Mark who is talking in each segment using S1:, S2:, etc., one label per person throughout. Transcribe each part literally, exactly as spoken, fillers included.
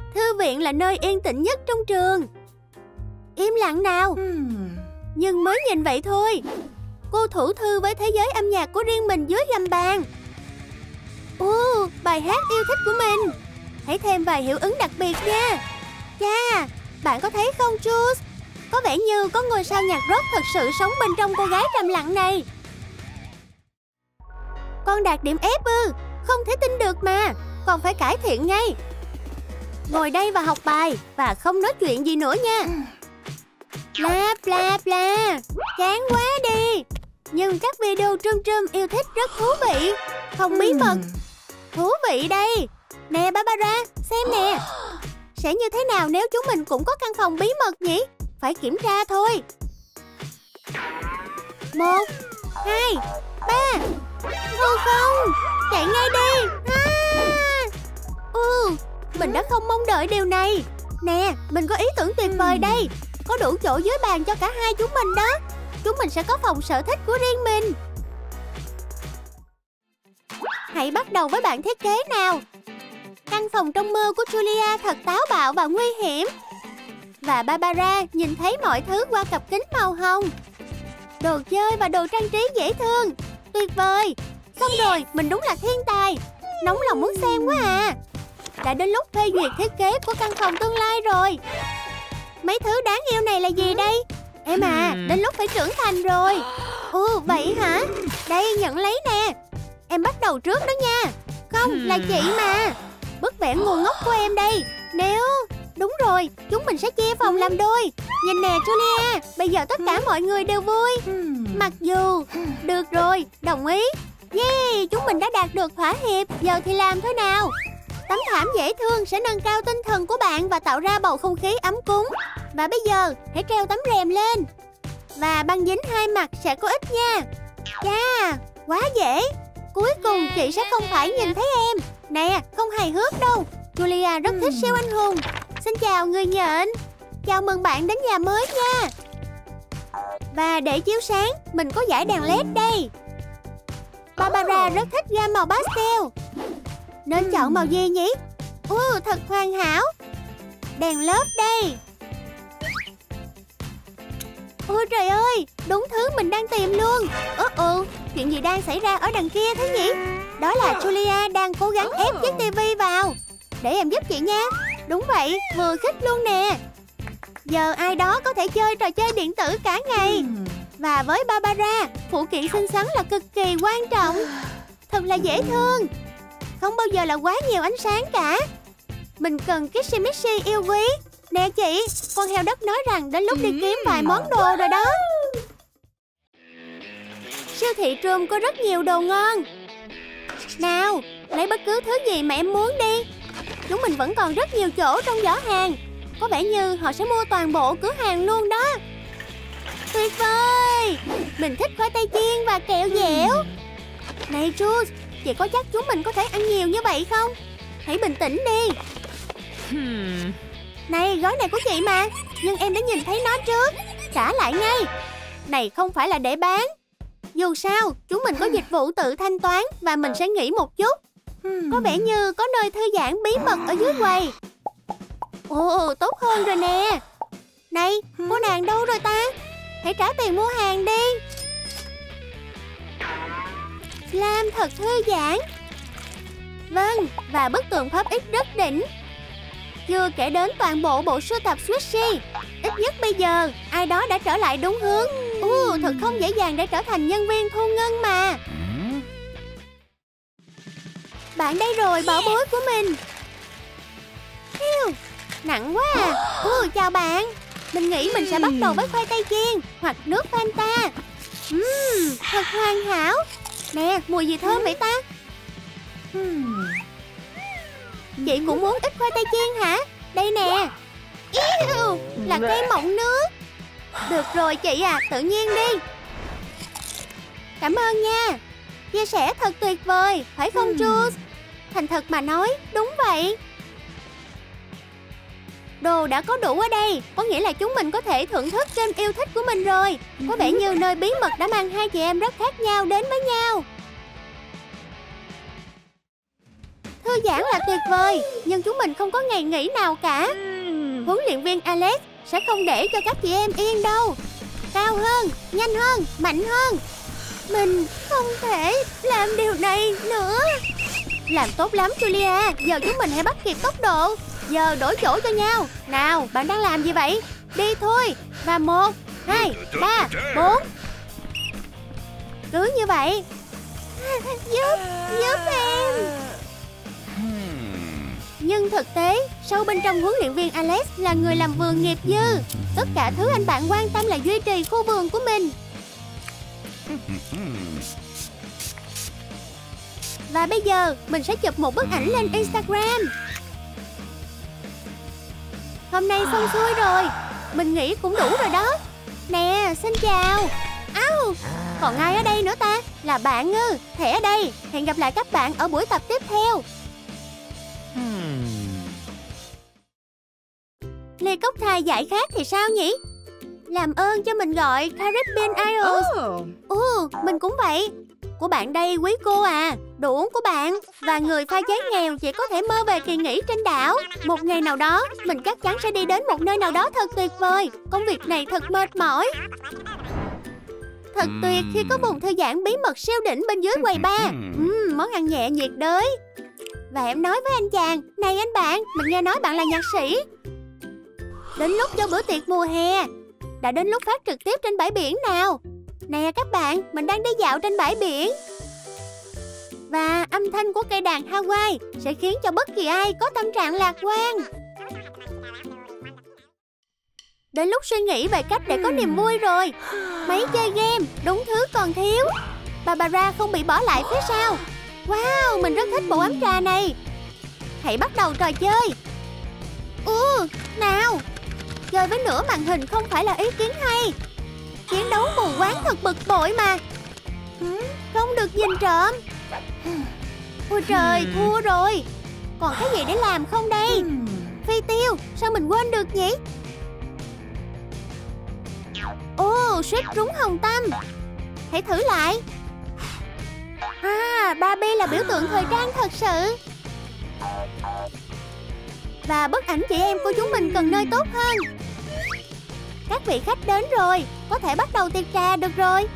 S1: Thư viện là nơi yên tĩnh nhất trong trường. Im lặng nào. Nhưng mới nhìn vậy thôi, cô thủ thư với thế giới âm nhạc của riêng mình dưới gầm bàn. Ồ, bài hát yêu thích của mình. Hãy thêm vài hiệu ứng đặc biệt nha. Cha, bạn có thấy không Jules? Có vẻ như có ngôi sao nhạc rock thật sự sống bên trong cô gái trầm lặng này. Con đạt điểm F ư? Không thể tin được mà. Còn phải cải thiện ngay. Ngồi đây và học bài, và không nói chuyện gì nữa nha. Bla bla bla. Chán quá đi. Nhưng các video trơm trơm yêu thích rất thú vị. Không bí mật. Thú vị đây. Nè Barbara, xem nè. Sẽ như thế nào nếu chúng mình cũng có căn phòng bí mật nhỉ? Phải kiểm tra thôi. Một, hai, ba. Ô không, chạy ngay đi. À. Ừ, mình đã không mong đợi điều này. Nè, mình có ý tưởng tuyệt vời đây. Có đủ chỗ dưới bàn cho cả hai chúng mình đó. Chúng mình sẽ có phòng sở thích của riêng mình. Hãy bắt đầu với bạn thiết kế nào. Căn phòng trong mơ của Julia thật táo bạo và nguy hiểm. Và Barbara nhìn thấy mọi thứ qua cặp kính màu hồng. Đồ chơi và đồ trang trí dễ thương. Tuyệt vời. Xong rồi, mình đúng là thiên tài. Nóng lòng muốn xem quá à. Đã đến lúc phê duyệt thiết kế của căn phòng tương lai rồi. Mấy thứ đáng yêu này là gì đây? Em à, đến lúc phải trưởng thành rồi. Ồ, vậy hả? Đây, nhận lấy nè. Em bắt đầu trước đó nha. Không, là chị mà. Bức vẽ ngu ngốc của em đây. Nếu... Đúng rồi, chúng mình sẽ chia phòng làm đôi. Nhìn nè Julia, bây giờ tất cả mọi người đều vui. Mặc dù... Được rồi, đồng ý. Yeah, chúng mình đã đạt được thỏa hiệp. Giờ thì làm thế nào? Tấm thảm dễ thương sẽ nâng cao tinh thần của bạn và tạo ra bầu không khí ấm cúng. Và bây giờ, hãy treo tấm rèm lên. Và băng dính hai mặt sẽ có ích nha. Chà, quá dễ. Cuối cùng chị sẽ không phải nhìn thấy em. Nè, không hài hước đâu. Julia rất thích siêu anh hùng. Xin chào người nhện. Chào mừng bạn đến nhà mới nha. Và để chiếu sáng, mình có dải đèn led đây. Barbara rất thích gam màu pastel. Nên chọn màu gì nhỉ? Ồ, thật hoàn hảo. Đèn lớp đây. Ôi trời ơi, đúng thứ mình đang tìm luôn. Ồ ồ, chuyện gì đang xảy ra ở đằng kia thế nhỉ? Đó là Julia đang cố gắng ép chiếc tivi vào. Để em giúp chị nha. Đúng vậy, vừa khích luôn nè. Giờ ai đó có thể chơi trò chơi điện tử cả ngày. Và với Barbara, phụ kiện xinh xắn là cực kỳ quan trọng. Thật là dễ thương. Không bao giờ là quá nhiều ánh sáng cả. Mình cần Kissy Missy yêu quý. Nè chị, con heo đất nói rằng đến lúc đi kiếm vài món đồ rồi đó. Siêu thị Trùm có rất nhiều đồ ngon. Nào, lấy bất cứ thứ gì mà em muốn đi. Chúng mình vẫn còn rất nhiều chỗ trong giỏ hàng. Có vẻ như họ sẽ mua toàn bộ cửa hàng luôn đó. Tuyệt vời. Mình thích khoai tây chiên và kẹo dẻo. Này Jules, chị có chắc chúng mình có thể ăn nhiều như vậy không? Hãy bình tĩnh đi. hmm. Này, gói này của chị mà. Nhưng em đã nhìn thấy nó trước. Trả lại ngay. Này không phải là để bán. Dù sao, chúng mình có dịch vụ tự thanh toán. Và mình sẽ nghỉ một chút. Có vẻ như có nơi thư giãn bí mật ở dưới quầy. Ồ, tốt hơn rồi nè. Này, cô nàng đâu rồi ta? Hãy trả tiền mua hàng đi. Làm thật thư giãn. Vâng, và bức tường pháp ích rất đỉnh. Chưa kể đến toàn bộ bộ sưu tập Switchy. Ít nhất bây giờ, ai đó đã trở lại đúng hướng. Ồ, thật không dễ dàng để trở thành nhân viên thu ngân mà. Bạn đây rồi, bảo bối của mình. Hiu, nặng quá à. Ồ, chào bạn. Mình nghĩ mình sẽ bắt đầu với khoai tây chiên hoặc nước Fanta. Uhm, thật hoàn hảo. Nè, mùi gì thơm vậy ta? Chị cũng muốn ít khoai tây chiên hả? Đây nè. Yêu, là cây mọng nước. Được rồi chị à, tự nhiên đi. Cảm ơn nha. Chia sẻ thật tuyệt vời, phải không Jules? Thành thật mà nói, đúng vậy. Đồ đã có đủ ở đây, có nghĩa là chúng mình có thể thưởng thức game yêu thích của mình rồi. Có vẻ như nơi bí mật đã mang hai chị em rất khác nhau đến với nhau. Thư giãn là tuyệt vời, nhưng chúng mình không có ngày nghỉ nào cả. Huấn luyện viên Alex sẽ không để cho các chị em yên đâu. Cao hơn, nhanh hơn, mạnh hơn. Mình không thể làm điều này nữa. Làm tốt lắm Julia, giờ chúng mình hãy bắt kịp tốc độ. Giờ đổi chỗ cho nhau. Nào, bạn đang làm gì vậy? Đi thôi. Và một, hai, ba, bốn. Cứ như vậy. Giúp, giúp em. Nhưng thực tế, sâu bên trong huấn luyện viên Alex là người làm vườn nghiệp dư. Tất cả thứ anh bạn quan tâm là duy trì khu vườn của mình. Và bây giờ, mình sẽ chụp một bức ảnh lên Instagram. Hôm nay xong xuôi rồi. Mình nghĩ cũng đủ rồi đó. Nè, xin chào. Áo, còn ai ở đây nữa ta? Là bạn ư? Thẻ ở đây. Hẹn gặp lại các bạn ở buổi tập tiếp theo. Ly cốc thai giải khát thì sao nhỉ? Làm ơn cho mình gọi Caribbean Isles. Ồ, uh, mình cũng vậy. Của bạn đây quý cô à. Đồ uống của bạn. Và người pha chế nghèo chỉ có thể mơ về kỳ nghỉ trên đảo. Một ngày nào đó, mình chắc chắn sẽ đi đến một nơi nào đó thật tuyệt vời. Công việc này thật mệt mỏi. Thật tuyệt khi có vùng thư giãn bí mật siêu đỉnh bên dưới quầy bar. uhm, Món ăn nhẹ nhiệt đới. Và em nói với anh chàng, này anh bạn, mình nghe nói bạn là nhạc sĩ. Đến lúc cho bữa tiệc mùa hè. Đã đến lúc phát trực tiếp trên bãi biển nào. Nè các bạn, mình đang đi dạo trên bãi biển. Và âm thanh của cây đàn Hawaii sẽ khiến cho bất kỳ ai có tâm trạng lạc quan. Đến lúc suy nghĩ về cách để có niềm vui rồi. Máy chơi game, đúng thứ còn thiếu. Barbara không bị bỏ lại phía sau. Wow, mình rất thích bộ ấm trà này. Hãy bắt đầu trò chơi. Ừ, nào. Chơi với nửa màn hình không phải là ý kiến hay. Chiến đấu mù quáng thật bực bội mà. Không được nhìn trộm. Ôi trời, thua rồi. Còn cái gì để làm không đây? Phi tiêu, sao mình quên được nhỉ? Ồ, suýt trúng hồng tâm. Hãy thử lại. À, Barbie là biểu tượng thời trang thật sự. Và bức ảnh chị em của chúng mình cần nơi tốt hơn. Các vị khách đến rồi. Có thể bắt đầu tiệc trà được rồi.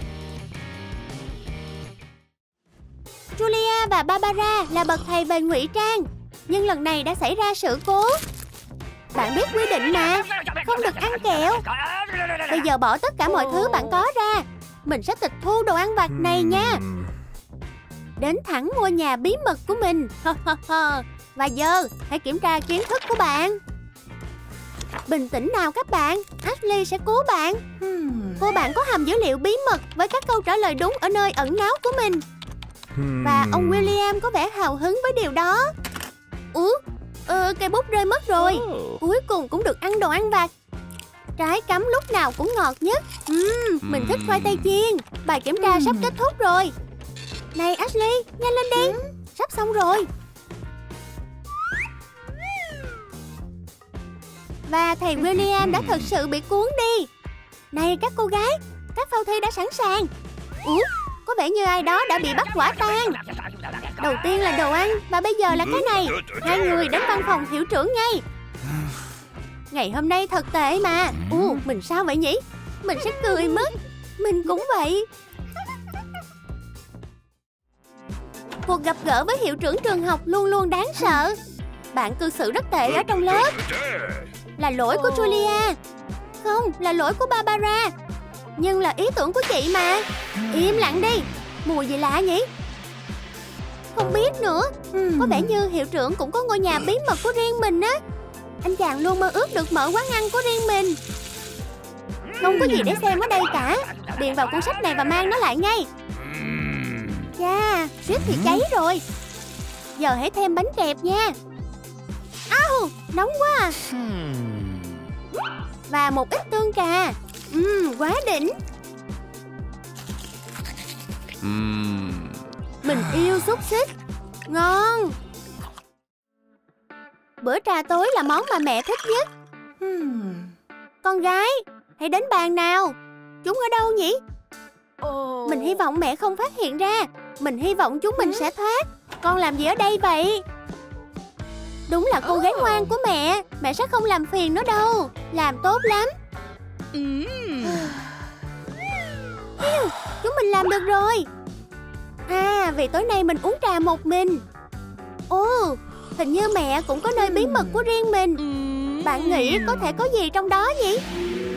S1: Julia và Barbara là bậc thầy về ngụy trang. Nhưng lần này đã xảy ra sự cố. Bạn biết quy định mà. Không được ăn kẹo. Bây giờ bỏ tất cả mọi thứ bạn có ra. Mình sẽ tịch thu đồ ăn vặt này nha. Đến thẳng ngôi nhà bí mật của mình. Và giờ hãy kiểm tra kiến thức của bạn. Bình tĩnh nào các bạn. Ashley sẽ cứu bạn. Cô bạn có hàm dữ liệu bí mật với các câu trả lời đúng ở nơi ẩn náu của mình. Và ông William có vẻ hào hứng với điều đó. Ủa, ờ, cây bút rơi mất rồi. Cuối cùng cũng được ăn đồ ăn vặt. Trái cắm lúc nào cũng ngọt nhất. uhm, Mình thích khoai tây chiên. Bài kiểm tra sắp kết thúc rồi. Này Ashley, nhanh lên đi. Sắp xong rồi. Và thầy William đã thật sự bị cuốn đi. Này các cô gái, các phao thi đã sẵn sàng. Ủa, có vẻ như ai đó đã bị bắt quả tang. Đầu tiên là đồ ăn. Và bây giờ là cái này. Hai người đến văn phòng hiệu trưởng ngay. Ngày hôm nay thật tệ mà. Ủa, mình sao vậy nhỉ? Mình sẽ cười mất. Mình cũng vậy. Cuộc gặp gỡ với hiệu trưởng trường học luôn luôn đáng sợ. Bạn cư xử rất tệ ở trong lớp. Là lỗi của Julia. Không, là lỗi của Barbara. Nhưng là ý tưởng của chị mà. Im lặng đi. Mùi gì lạ nhỉ? Không biết nữa. Có vẻ như hiệu trưởng cũng có ngôi nhà bí mật của riêng mình á. Anh chàng luôn mơ ước được mở quán ăn của riêng mình. Không có gì để xem ở đây cả. Điền vào cuốn sách này và mang nó lại ngay. Chà, suýt thì cháy rồi. Giờ hãy thêm bánh kẹp nha. Au, nóng quá à. Và một ít tương trà. Uhm, quá đỉnh. Mình yêu xúc xích. Ngon. Bữa trà tối là món mà mẹ thích nhất. Con gái, hãy đến bàn nào. Chúng ở đâu nhỉ? Mình hy vọng mẹ không phát hiện ra. Mình hy vọng chúng mình sẽ thoát. Con làm gì ở đây vậy? Đúng là cô gái ngoan của mẹ. Mẹ sẽ không làm phiền nó đâu. Làm tốt lắm. Chúng mình làm được rồi. À, vì tối nay mình uống trà một mình. Ồ, hình như mẹ cũng có nơi bí mật của riêng mình. Bạn nghĩ có thể có gì trong đó nhỉ?